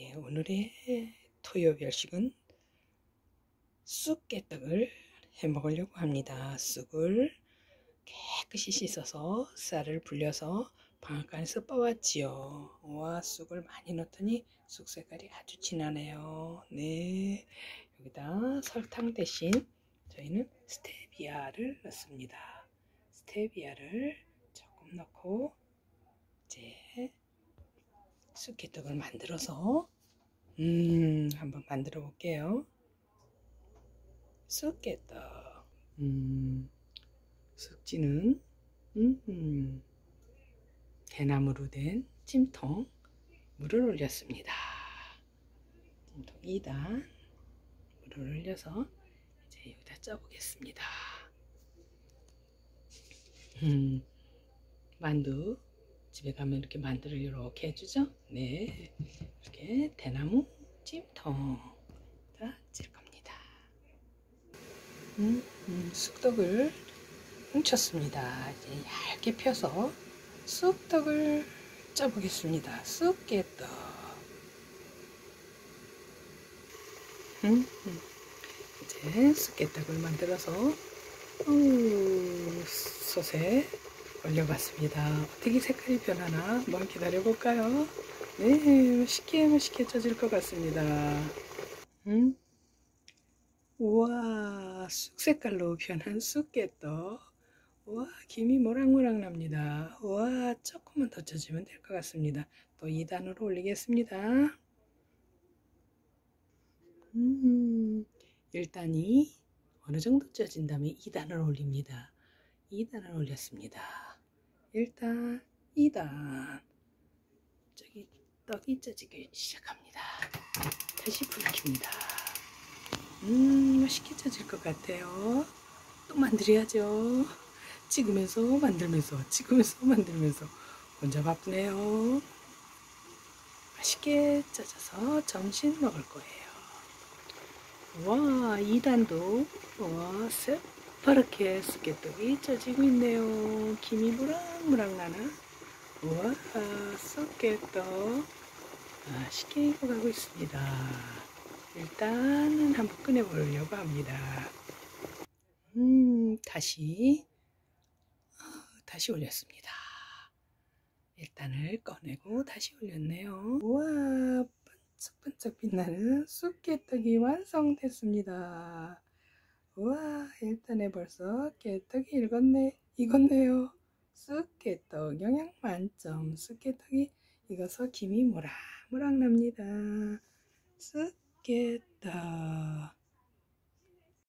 네, 오늘의 토요 별식은 쑥개떡을 해 먹으려고 합니다. 쑥을 깨끗이 씻어서 쌀을 불려서 방앗간에서 빻았지요. 와, 쑥을 많이 넣었더니 쑥 색깔이 아주 진하네요. 네, 여기다 설탕 대신 저희는 스테비아를 넣습니다. 스테비아를 조금 넣고 이제 쑥개떡을 만들어서 한번 만들어 볼게요. 쑥개떡. 쑥지는 대나무로 된 찜통 물을 올렸습니다. 찜통 2단 물을 올려서 이제 여기다 쪄보겠습니다. 만두 집에 가면 이렇게 만두를 이렇게 해주죠. 네, 이렇게 대나무 찜통에다 찔 겁니다. 쑥떡을 훔쳤습니다. 이제 얇게 펴서 쑥떡을 쪄보겠습니다. 쑥개떡. 이제 쑥개떡을 만들어서 솥에 올려봤습니다. 어떻게 색깔이 변하나 한번 기다려볼까요? 네, 맛있게 쪄질 것 같습니다. 우와, 쑥색깔로 변한 쑥개떡. 우와, 김이 모락모락 납니다. 우와, 조금만 더 쪄주면 될 것 같습니다. 또 2단으로 올리겠습니다. 1단이 어느 정도 쪄진 다음에 2단을 올립니다. 2단을 올렸습니다. 1단, 2단. 저기 떡이 쪄지기 시작합니다. 다시 불 킵니다. 맛있게 쪄질 것 같아요. 또 만들어야죠. 찍으면서 만들면서 혼자 바쁘네요. 맛있게 쪄져서 점심 먹을 거예요. 와, 2단도 와, 새파랗게 쑥개떡이 쪄지고 있네요. 김이 무락무락 나나? 우와, 쑥개떡 맛있게 익어가고 있습니다. 일단은 한번 꺼내보려고 합니다. 다시 올렸습니다. 일단을 꺼내고 다시 올렸네요. 우와, 반짝반짝 빛나는 쑥개떡이 완성됐습니다. 우와, 일단에 벌써 깨떡이 익었네요. 쑥개떡 영양 만점. 쑥개떡이 익어서 김이 모락모락 납니다. 쑥개떡